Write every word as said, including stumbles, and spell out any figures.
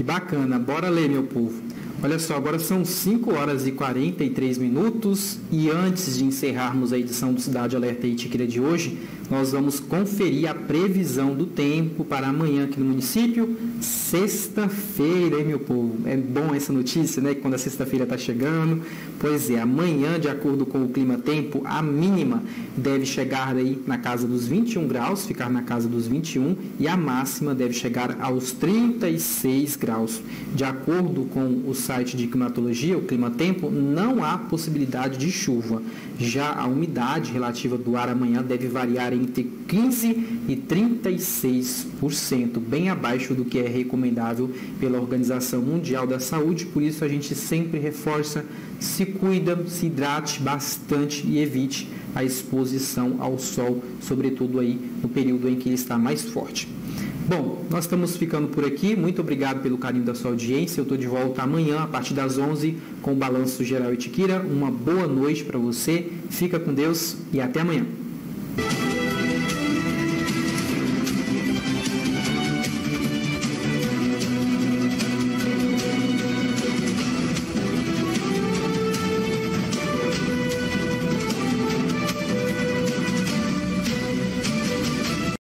bacana, bora ler, meu povo. Olha só, agora são cinco horas e quarenta e três minutos e antes de encerrarmos a edição do Cidade Alerta Itiquira de hoje, nós vamos conferir a previsão do tempo para amanhã aqui no município, sexta-feira, hein, meu povo? É bom essa notícia, né? Quando a sexta-feira está chegando. Pois é, amanhã, de acordo com o clima-tempo, a mínima deve chegar aí na casa dos vinte e um graus, ficar na casa dos vinte e um, e a máxima deve chegar aos trinta e seis graus. De acordo com o site de climatologia, o clima-tempo, não há possibilidade de chuva. Já a umidade relativa do ar amanhã deve variar entre quinze e trinta e seis por cento, bem abaixo do que é recomendável pela Organização Mundial da Saúde. Por isso a gente sempre reforça: se cuida, se hidrate bastante e evite a exposição ao sol, sobretudo aí no período em que ele está mais forte. Bom, nós estamos ficando por aqui. Muito obrigado pelo carinho da sua audiência. Eu estou de volta amanhã, a partir das onze, com o Balanço Geral Itiquira. Uma boa noite para você. Fica com Deus e até amanhã.